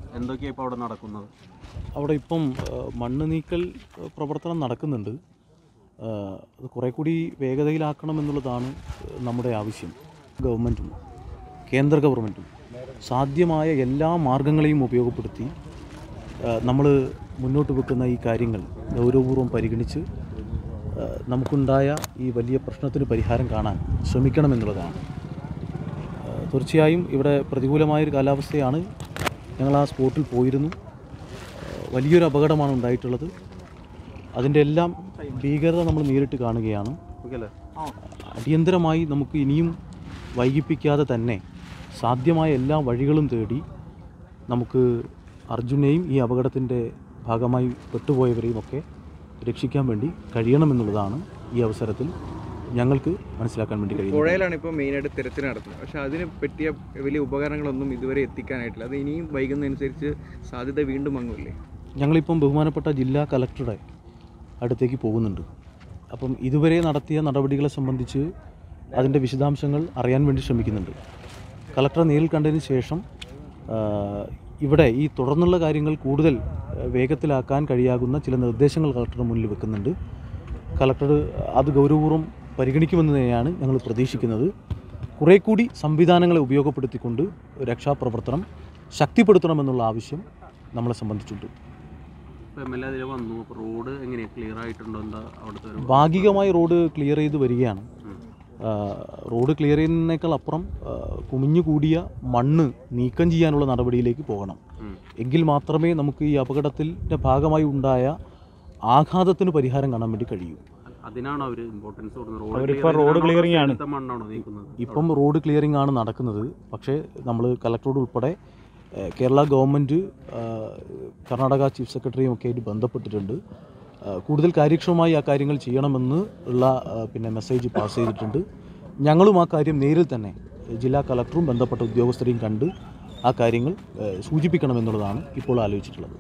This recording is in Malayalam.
എന്തൊക്കെയാണ് ഇപ്പോൾ അവിടെ നടക്കുന്നത്? അവിടെ ഇപ്പം മണ്ണ് നീക്കൽ പ്രവർത്തനം നടക്കുന്നുണ്ട്. അത് കുറേ കൂടി വേഗതയിലാക്കണമെന്നുള്ളതാണ് നമ്മുടെ ആവശ്യം. ഗവൺമെൻറ്റും കേന്ദ്ര ഗവൺമെൻറ്റും സാധ്യമായ എല്ലാ മാർഗങ്ങളെയും ഉപയോഗപ്പെടുത്തി നമ്മൾ മുന്നോട്ട് വെക്കുന്ന ഈ കാര്യങ്ങൾ ഗൗരവപൂർവ്വം പരിഗണിച്ച് നമുക്കുണ്ടായ ഈ വലിയ പ്രശ്നത്തിന് പരിഹാരം കാണാൻ ശ്രമിക്കണമെന്നുള്ളതാണ്. തീർച്ചയായും ഇവിടെ പ്രതികൂലമായൊരു കാലാവസ്ഥയാണ്. ഞങ്ങൾ ആ സ്പോട്ടിൽ പോയിരുന്നു. വലിയൊരു അപകടമാണ് ഉണ്ടായിട്ടുള്ളത്. അതിൻ്റെ എല്ലാം ഭീകരത നമ്മൾ നേരിട്ട് കാണുകയാണ്. അടിയന്തരമായി നമുക്ക് ഇനിയും വൈകിപ്പിക്കാതെ തന്നെ സാധ്യമായ എല്ലാ വഴികളും തേടി നമുക്ക് അർജുനെയും ഈ അപകടത്തിൻ്റെ ഭാഗമായി പെട്ടുപോയവരെയും ഒക്കെ രക്ഷിക്കാൻ വേണ്ടി കഴിയണമെന്നുള്ളതാണ് ഈ അവസരത്തിൽ ഞങ്ങൾക്ക് മനസ്സിലാക്കാൻ വേണ്ടി കഴിയും. പുഴയിലാണ് ഇപ്പോൾ മെയിനായിട്ട് തിരച്ചിൽ നടത്തുന്നത്. പക്ഷേ അതിന് പറ്റിയ വലിയ ഉപകരണങ്ങളൊന്നും ഇതുവരെ എത്തിക്കാനായിട്ടില്ല. അത് ഇനിയും വൈകുന്നതനുസരിച്ച് സാധ്യത വീണ്ടും മങ്ങുമല്ലേ? ഞങ്ങളിപ്പം ബഹുമാനപ്പെട്ട ജില്ലാ കലക്ടറുടെ അടുത്തേക്ക് പോകുന്നുണ്ട്. അപ്പം ഇതുവരെ നടത്തിയ നടപടികളെ സംബന്ധിച്ച് അതിൻ്റെ വിശദാംശങ്ങൾ അറിയാൻ വേണ്ടി ശ്രമിക്കുന്നുണ്ട്. കലക്ടറെ നേരിൽ കണ്ടതിന് ശേഷം ഇവിടെ ഈ തുടർന്നുള്ള കാര്യങ്ങൾ കൂടുതൽ വേഗത്തിലാക്കാൻ കഴിയാകുന്ന ചില നിർദ്ദേശങ്ങൾ കളക്ടറുടെ മുന്നിൽ വെക്കുന്നുണ്ട്. കളക്ടർ അത് ഗൗരവപൂർവ്വം പരിഗണിക്കുമെന്ന് തന്നെയാണ് ഞങ്ങൾ പ്രതീക്ഷിക്കുന്നത്. കുറേ കൂടി സംവിധാനങ്ങളെ ഉപയോഗപ്പെടുത്തിക്കൊണ്ട് രക്ഷാപ്രവർത്തനം ശക്തിപ്പെടുത്തണമെന്നുള്ള ആവശ്യം നമ്മളെ സംബന്ധിച്ചുണ്ട്. റോഡ് എങ്ങനെ ക്ലിയർ ആയിട്ടുണ്ടോ? എന്താ അവിടുത്തെ ഭാഗികമായി റോഡ് ക്ലിയർ ചെയ്ത് വരികയാണ്. റോഡ് ക്ലിയർ ചെയ്യുന്നതിനേക്കാൾ അപ്പുറം കുമിഞ്ഞുകൂടിയ മണ്ണ് നീക്കം ചെയ്യാനുള്ള നടപടിയിലേക്ക് പോകണം. എങ്കിൽ മാത്രമേ നമുക്ക് ഈ അപകടത്തിൻ്റെ ഭാഗമായി ഉണ്ടായ ആഘാതത്തിന് പരിഹാരം കാണാൻ വേണ്ടി കഴിയൂ. അതിനാണ് അവർ ഇമ്പോർട്ടൻസ് കൊടുക്കുന്നത്. റോഡ് ക്ലിയറിംഗ് ആണ്. മണ്ണാണോ നീക്കുന്നത്? ഇപ്പം റോഡ് ക്ലിയറിംഗ് ആണ് നടക്കുന്നത്. പക്ഷേ നമ്മൾ കലക്ടറോട് ഉൾപ്പെടെ കേരള ഗവൺമെൻറ് കർണാടക ചീഫ് സെക്രട്ടറിയും ഒക്കെ ആയിട്ട് ബന്ധപ്പെട്ടിട്ടുണ്ട്. കൂടുതൽ കാര്യക്ഷമമായി ആ കാര്യങ്ങൾ ചെയ്യണമെന്ന് ഉള്ള മെസ്സേജ് പാസ് ചെയ്തിട്ടുണ്ട്. ഞങ്ങളും ആ കാര്യം നേരിൽ തന്നെ ജില്ലാ കളക്ടറും ബന്ധപ്പെട്ട ഉദ്യോഗസ്ഥരെയും കണ്ട് ആ കാര്യങ്ങൾ സൂചിപ്പിക്കണമെന്നുള്ളതാണ് ഇപ്പോൾ ആലോചിച്ചിട്ടുള്ളത്.